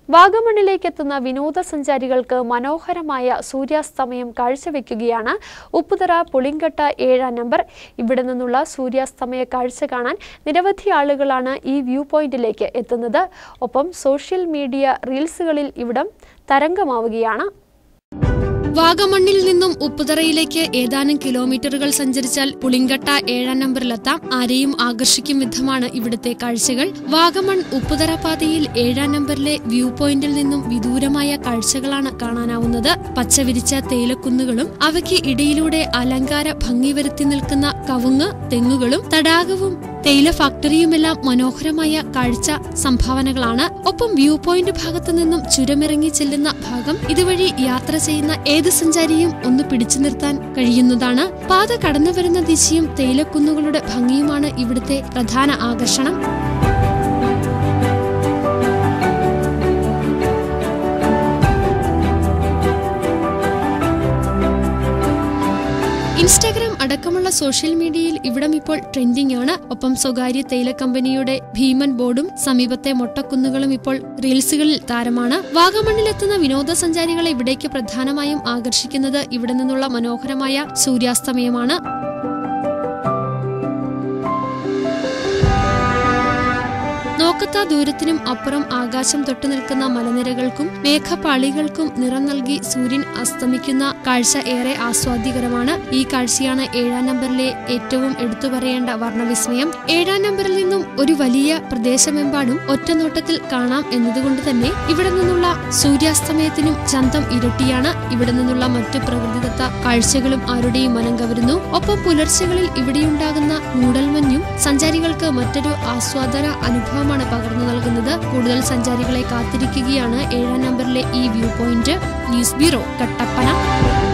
വാഗമണ്ണിലേക്കെത്തുന്ന വിനോദസഞ്ചാരികൾക്ക് മനോഹരമായ സൂര്യാസ്തമയം കാഴ്ചവെക്കുകയാണ് ഉപ്പുതറ പുളിങ്കട്ട 7-ാം നമ്പർ. ഇവിടെ നിന്നുള്ള സൂര്യാസ്തമയ കാഴ്ച കാണാൻ നിരവധി ആളുകളാണ് ഈ വ്യൂ പോയിന്റിലേക്ക് എത്തുന്നത്. ഒപ്പം സോഷ്യൽ മീഡിയ റീൽസുകളിൽ ഇവിടം തരംഗമാവുകയാണ്. വാഗമണ്ണിൽ നിന്നും ഉപ്പുതറയിലേക്ക് ഏതാനും കിലോമീറ്ററുകൾ സഞ്ചരിച്ചാൽ പുളിങ്കട്ട 7-ാം നമ്പറിലെത്താം. ആരെയും ആകർഷിക്കും വിധമാണ് ഇവിടുത്തെ കാഴ്ചകൾ. വാഗമൺ ഉപ്പുതറ പാതയിൽ 7-ാം നമ്പറിലെ വ്യൂ പോയിന്റിൽ നിന്നും വിദൂരമായ കാഴ്ചകളാണ് കാണാനാവുന്നത്. പച്ചവിരിച്ച തേയിലക്കുന്നുകളും അവയ്ക്ക് ഇടയിലൂടെ അലങ്കാര ഭംഗി വരുത്തി നിൽക്കുന്ന കവുങ്ങ് തെങ്ങുകളും തടാകവും തേയില ഫാക്ടറിയുമെല്ലാം മനോഹരമായ കാഴ്ച സംഭാവനകളാണ്. ഒപ്പം വ്യൂ പോയിന്റ് ഭാഗത്തു നിന്നും ചുരമിറങ്ങി ചെല്ലുന്ന ഭാഗം ഇതുവഴി യാത്ര ചെയ്യുന്ന ഏത് സഞ്ചാരിയും ഒന്ന് പിടിച്ചു നിർത്താൻ കഴിയുന്നതാണ്. പാത കടന്നു വരുന്ന ദിശയും തേയിലക്കുന്നുകളുടെ ഭംഗിയുമാണ് ഇവിടുത്തെ പ്രധാന ആകർഷണം. ഇൻസ്റ്റാഗ്രാം അടക്കമുള്ള സോഷ്യൽ മീഡിയയിൽ ഇവിടം ഇപ്പോൾ ട്രെൻഡിംഗ് ആണ്. ഒപ്പം സ്വകാര്യ തേയില കമ്പനിയുടെ ഭീമൻ ബോർഡും സമീപത്തെ മൊട്ടക്കുന്നുകളും ഇപ്പോൾ റീൽസുകളിൽ താരമാണ്. വാഗമണ്ണിലെത്തുന്ന വിനോദസഞ്ചാരികളെ ഇവിടേക്ക് പ്രധാനമായും ആകർഷിക്കുന്നത് ഇവിടെ നിന്നുള്ള മനോഹരമായ സൂര്യാസ്തമയമാണ്. നോക്കത്താ ദൂരത്തിനും അപ്പുറം ആകാശം തൊട്ടു നിൽക്കുന്ന മലനിരകൾക്കും മേഘപാളികൾക്കും നിറം നൽകി സൂര്യൻ അസ്തമിക്കുന്ന കാഴ്ച ഏറെ ആസ്വാദ്യകരമാണ്. ഈ കാഴ്ചയാണ് 7-ാം നമ്പറിലെ ഏറ്റവും എടുത്തു പറയേണ്ട വർണ്ണവിസ്മയം. 7-ാം നമ്പറിൽ നിന്നും ഒരു വലിയ പ്രദേശമെമ്പാടും ഒറ്റനോട്ടത്തിൽ കാണാം എന്നതുകൊണ്ട് തന്നെ ഇവിടെ നിന്നുള്ള സൂര്യാസ്തമയത്തിനും ചന്തം ഇരട്ടിയാണ്. ഇവിടെ നിന്നുള്ള മറ്റു പ്രകൃതിദത്ത കാഴ്ചകളും ആരുടെയും മനം കവരുന്നു. ഒപ്പം പുലർച്ചകളിൽ ഇവിടെയുണ്ടാകുന്ന മൂടൽമഞ്ഞും സഞ്ചാരികൾക്ക് മറ്റൊരു ആസ്വാദന അനുഭവം പകർന്നു നൽകുന്നത്. കൂടുതൽ സഞ്ചാരികളെ കാത്തിരിക്കുകയാണ് 7-ാം നമ്പറിലെ ഈ view point. News bureau, Kattappana.